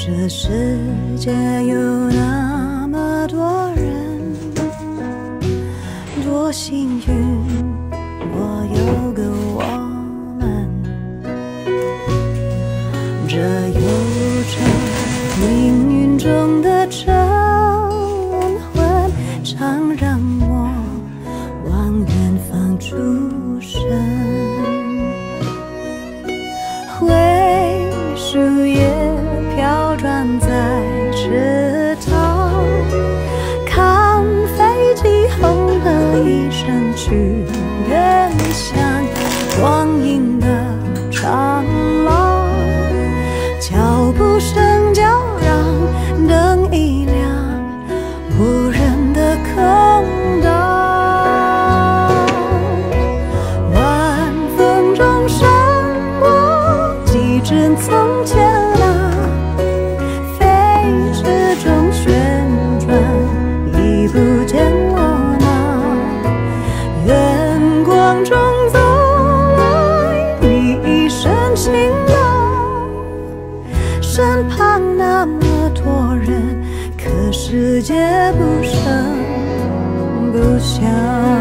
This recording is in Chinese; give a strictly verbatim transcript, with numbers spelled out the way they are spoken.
这世界有那么多人，多幸运，我有个我们。这悠长命运中的晨昏，常让我往远方出神。灰树叶飘转在池塘，看飞机轰的一声去远乡，光阴的长廊，脚步声叫嚷，灯一亮，无人的空荡。晚风中闪过几帧从前啊，飞驰中旋转，已不见了吗？远光中走来你一身晴朗，身旁那么多人，可世界不声不响。